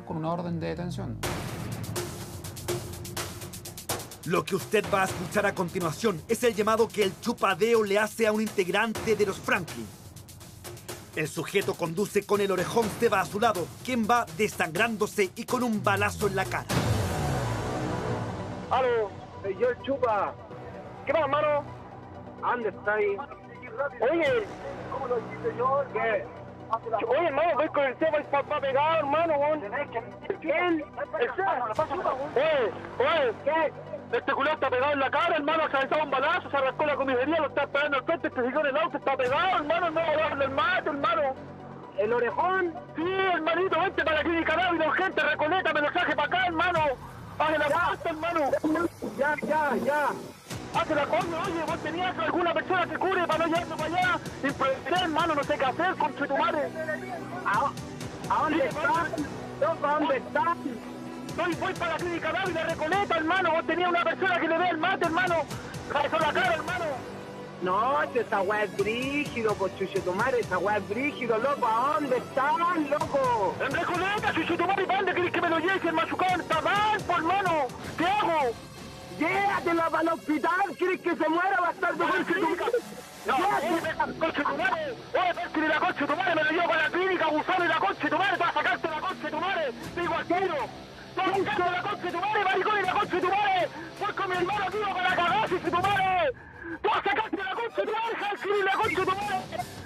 con una orden de detención. Lo que usted va a escuchar a continuación es el llamado que el chupadeo le hace a un integrante de los Franklin. El sujeto conduce con el orejón Seba a su lado, quien va desangrándose y con un balazo en la cara. ¡Aló! Soy yo el chupa. ¿Qué pasa, hermano? ¿Dónde está ahí? Oye, ¿cómo lo dice señor? ¿Qué? Oye, hermano, voy con el Seba, está pegado, hermano, weón. ¿Quién? El Seba. Oye, ¿qué? Este culé está pegado en la cara, hermano, se ha echado un balazo, se arrancó la comisaría, lo está esperando al frente, este siguió en el auto, está pegado, hermano, no va a darle el mate, hermano. ¿El orejón? Sí, hermanito, vente para la clínica Dávila, urgente, Recoleta, me lo traje para acá, hermano. Hace la puerta, hermano. Ya. Hace la coño, oye, vos tenías alguna persona que cure para no llevarme para allá. Impresionante, hermano, no sé qué hacer, conchetumare. ¿A dónde están? ¿A dónde están? Voy para la clínica Dávila, Recoleta, hermano. Vos tenías una persona que le dé el mate, hermano. Cabezó la cara, hermano. No, esa weá es brígido, pues chuchetumare, esa weá es brígido, loco. ¿A dónde están, loco? En Recoleta, chuchetumare, ¿para dónde querés que me lo lleve? El machucado está mal, por hermano. ¿Qué hago? Llévatelo para el hospital, ¿quieres que se muera bastardo? No, coche tu madre, oye, Percy de la coche tu madre, me lo llevo para la clínica, abusado de la coche tu madre, para sacarte la coche tu madre, te digo al tiro, para sacarte la coche tu madre, maricón de la coche tu madre, voy con mi hermano tío para cagarse tu madre, tú vas a sacarte la coche tu madre, Jalkiri, la coche tu madre,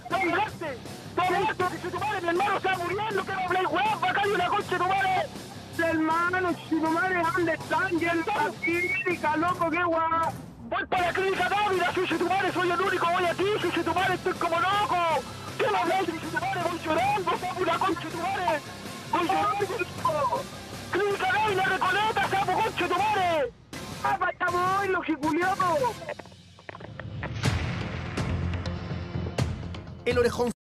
tú tu madre, mi hermano se va muriendo, que no hablé, weón, para acá y una coche tu madre. Hermano, si tu madre, ¿dónde están? Y en la clínica, loco, qué guay. Voy para la clínica Dávila, si tu madre, soy el único, voy aquí, si tu madre, estoy como loco. ¿Qué me habláis, si tu madre? Voy llorando, sapo la concha tu madre. Voy llorando. Clínica Dávila, Recoleta, sapo concha tu madre. ¡Ah, vaya voy, lo que culió! El orejón